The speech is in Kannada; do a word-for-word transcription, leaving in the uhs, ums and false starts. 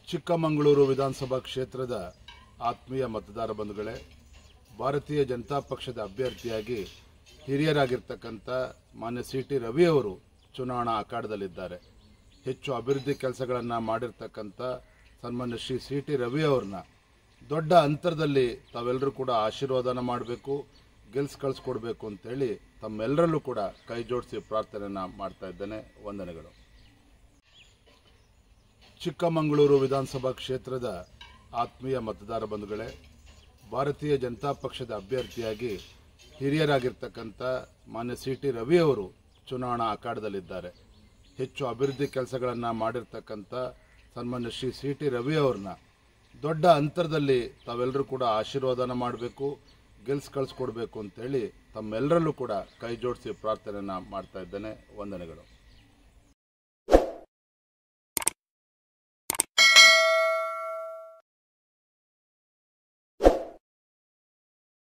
ಚಿಕ್ಕಮಗಳೂರು ವಿಧಾನಸಭಾ ಕ್ಷೇತ್ರದ ಆತ್ಮೀಯ ಮತದಾರ ಬಂಧುಗಳೇ, ಭಾರತೀಯ ಜನತಾ ಪಕ್ಷದ ಅಭ್ಯರ್ಥಿಯಾಗಿ ಹಿರಿಯರಾಗಿರ್ತಕ್ಕಂಥ ಮಾನ್ಯ ಸಿ ಟಿ ರವಿ ಅವರು ಚುನಾವಣಾ ಅಖಾಡದಲ್ಲಿದ್ದಾರೆ. ಹೆಚ್ಚು ಅಭಿವೃದ್ಧಿ ಕೆಲಸಗಳನ್ನು ಮಾಡಿರ್ತಕ್ಕಂಥ ಸನ್ಮಾನ್ಯ ಶ್ರೀ ಸಿ ಟಿ ರವಿ ಅವ್ರನ್ನ ದೊಡ್ಡ ಅಂತರದಲ್ಲಿ ತಾವೆಲ್ಲರೂ ಕೂಡ ಆಶೀರ್ವಾದನ ಮಾಡಬೇಕು, ಗೆಲ್ಸ್ ಕಳಿಸ್ಕೊಡ್ಬೇಕು ಅಂತೇಳಿ ತಮ್ಮೆಲ್ಲರಲ್ಲೂ ಕೂಡ ಕೈ ಜೋಡಿಸಿ ಪ್ರಾರ್ಥನೆಯನ್ನು ಮಾಡ್ತಾ ಇದ್ದೇನೆ. ವಂದನೆಗಳು. ಚಿಕ್ಕಮಗಳೂರು ವಿಧಾನಸಭಾ ಕ್ಷೇತ್ರದ ಆತ್ಮೀಯ ಮತದಾರ ಬಂಧುಗಳೇ, ಭಾರತೀಯ ಜನತಾ ಪಕ್ಷದ ಅಭ್ಯರ್ಥಿಯಾಗಿ ಹಿರಿಯರಾಗಿರ್ತಕ್ಕಂಥ ಮಾನ್ಯ ಸಿ ಟಿ ರವಿ ಅವರು ಚುನಾವಣಾ ಅಖಾಡದಲ್ಲಿದ್ದಾರೆ. ಹೆಚ್ಚು ಅಭಿವೃದ್ಧಿ ಕೆಲಸಗಳನ್ನು ಮಾಡಿರ್ತಕ್ಕಂಥ ಸನ್ಮಾನ್ಯ ಶ್ರೀ ಸಿ ಟಿ ರವಿ ಅವ್ರನ್ನ ದೊಡ್ಡ ಅಂತರದಲ್ಲಿ ತಾವೆಲ್ಲರೂ ಕೂಡ ಆಶೀರ್ವಾದನ ಮಾಡಬೇಕು, ಗೆಲ್ಸ್ ಕಳಿಸ್ಕೊಡ್ಬೇಕು ಅಂತೇಳಿ ತಮ್ಮೆಲ್ಲರಲ್ಲೂ ಕೂಡ ಕೈ ಜೋಡಿಸಿ ಪ್ರಾರ್ಥನೆಯನ್ನು ಮಾಡ್ತಾ ಇದ್ದೇನೆ. ವಂದನೆಗಳು.